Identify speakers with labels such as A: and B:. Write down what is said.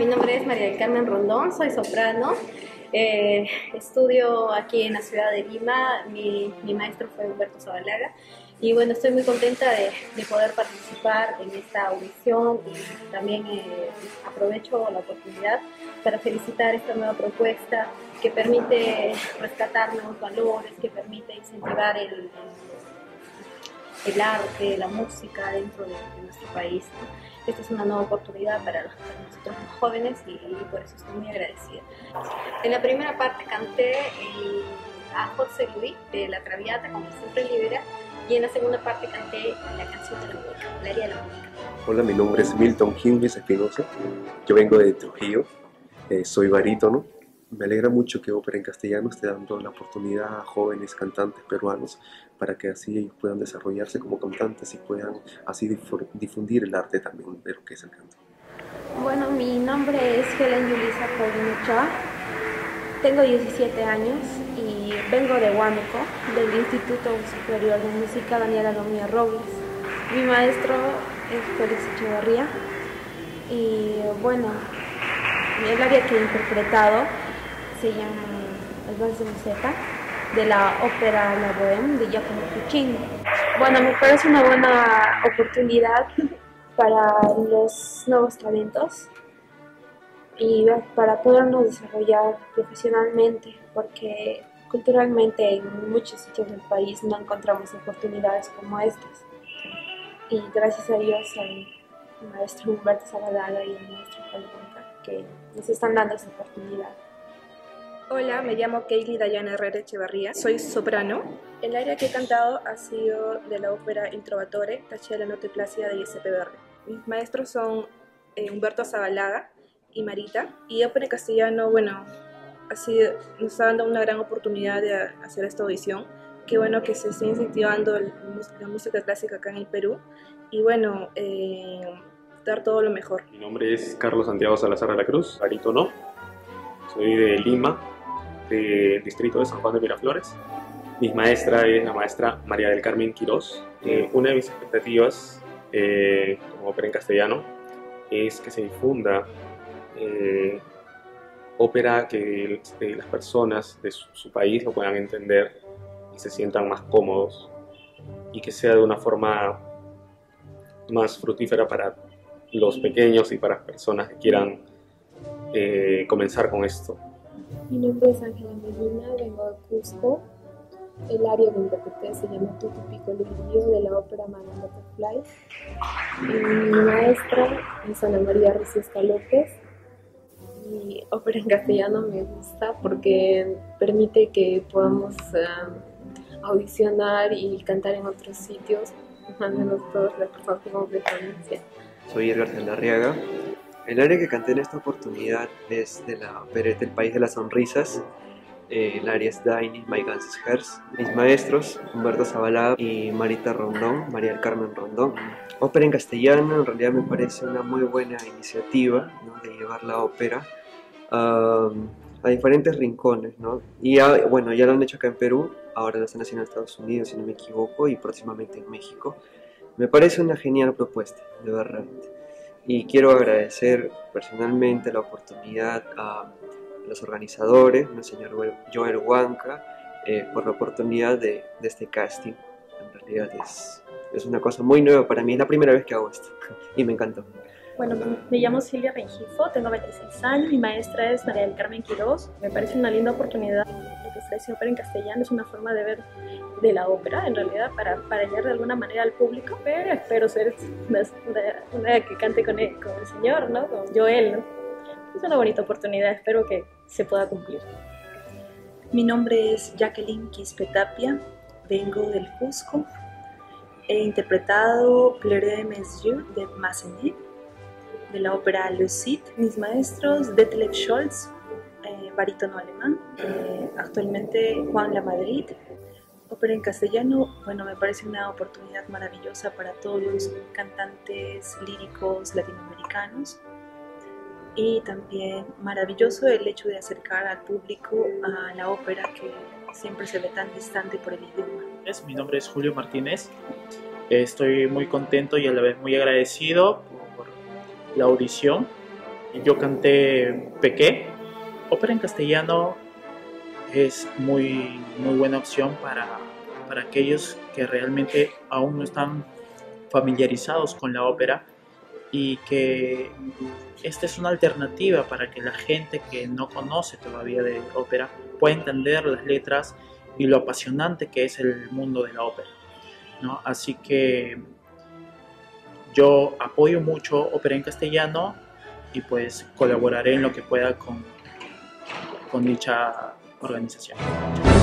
A: mi nombre es María del Carmen Rondón, soy soprano. Estudio aquí en la ciudad de Lima. Mi maestro fue Humberto Zabalaga. Y bueno, estoy muy contenta de poder participar en esta audición y también aprovecho la oportunidad para felicitar esta nueva propuesta que permite rescatar nuevos valores, que permite incentivar el arte, la música dentro de nuestro país, ¿no? Esta es una nueva oportunidad para nosotros los jóvenes y por eso estoy muy agradecida. En la primera parte canté a Jorge Luis de La Traviata, como siempre libera, y en la segunda parte canté la canción de la música, el área de la música.
B: Hola, mi nombre es Milton Hinges Espinosa, yo vengo de Trujillo, soy barítono. Me alegra mucho que Ópera en Castellano esté dando la oportunidad a jóvenes cantantes peruanos para que así ellos puedan desarrollarse como cantantes y puedan así difundir el arte también de lo que es el canto.
C: Bueno, mi nombre es Helen Yulisa Paulino Ochoa, tengo 17 años y vengo de Huánuco, del Instituto Superior de Música Daniela Lomía Robles. Mi maestro es Félix Echeverría y bueno, el área que he interpretado se llama El Vals de Musetta, de la ópera La Bohème de Giacomo Puccini. Bueno, me parece una buena oportunidad para los nuevos talentos y para podernos desarrollar profesionalmente, porque culturalmente en muchos sitios del país no encontramos oportunidades como estas. Y gracias a Dios, al maestro Humberto Zabalaga y al maestro Pablo Bonca, que nos están dando esta oportunidad.
D: Hola, me llamo Keili Dayana Herrera Echevarría, soy soprano. El área que he cantado ha sido de la ópera Il Trovatore, Taccia della notte plácida de Giuseppe Verdi. Mis maestros son Humberto Zabalaga y Marita. Y ópera en castellano, bueno, nos está dando una gran oportunidad de hacer esta audición. Qué bueno que se esté incentivando la música clásica acá en el Perú. Y bueno, dar todo lo mejor.
E: Mi nombre es Carlos Santiago Salazar de la Cruz, barítono. Soy de Lima, del distrito de San Juan de Miraflores. Mi maestra es la maestra María del Carmen Quirós. Una de mis expectativas como ópera en castellano es que se difunda ópera que las personas de su país lo puedan entender y se sientan más cómodos y que sea de una forma más fructífera para los pequeños y para las personas que quieran comenzar con esto.
F: Mi nombre es Ángela Medina, vengo de Cusco. El área que interpreté se llama Tutti Piccolo Lirio de la ópera Madame Butterfly. Mi maestra es Ana María Riciesca López. Mi ópera en castellano me gusta porque permite que podamos audicionar y cantar en otros sitios, al menos todas las personas que vamos de provincia.
G: Soy Edgar Saldarriaga. El área que canté en esta oportunidad es de la opereta El País de las Sonrisas. El área es Deine, My Ganzes Herz. Mis maestros, Humberto Zabalaga y Marita Rondón, María del Carmen Rondón. Ópera en castellano en realidad me parece una muy buena iniciativa, ¿no?, de llevar la ópera a diferentes rincones, ¿no? Y bueno, ya lo han hecho acá en Perú, ahora lo están haciendo en Estados Unidos, si no me equivoco, y próximamente en México. Me parece una genial propuesta, de verdad. Y quiero agradecer personalmente la oportunidad a los organizadores, el señor Joel Huanca, por la oportunidad de este casting. En realidad es una cosa muy nueva para mí, es la primera vez que hago esto y me encantó.
H: Bueno, me llamo Silvia Rengifo, tengo 26 años, mi maestra es María del Carmen Quirós. Me parece una linda oportunidad. Lo que ofrece ópera en castellano es una forma de ver de la ópera, en realidad, para llegar de alguna manera al público, pero espero ser una que cante con el señor, ¿no?, con Joel, ¿no? Es una bonita oportunidad, espero que se pueda cumplir.
I: Mi nombre es Jacqueline Quispe Tapia, vengo del Cusco. He interpretado Pleure de Messieurs de Massenet, de la ópera Le Cid. Mis maestros, Detlef Scholz, barítono alemán, actualmente Juan Lamadrid. Ópera en castellano, bueno, me parece una oportunidad maravillosa para todos los cantantes líricos latinoamericanos. Y también maravilloso el hecho de acercar al público a la ópera que siempre se ve tan distante por el idioma.
J: Mi nombre es Julio Martínez, estoy muy contento y a la vez muy agradecido por la audición yo canté Pequé. Ópera en castellano es muy buena opción para aquellos que realmente aún no están familiarizados con la ópera, y que esta es una alternativa para que la gente que no conoce todavía de ópera pueda entender las letras y lo apasionante que es el mundo de la ópera, ¿no? Así que yo apoyo mucho ópera en castellano y pues colaboraré en lo que pueda con dicha organización.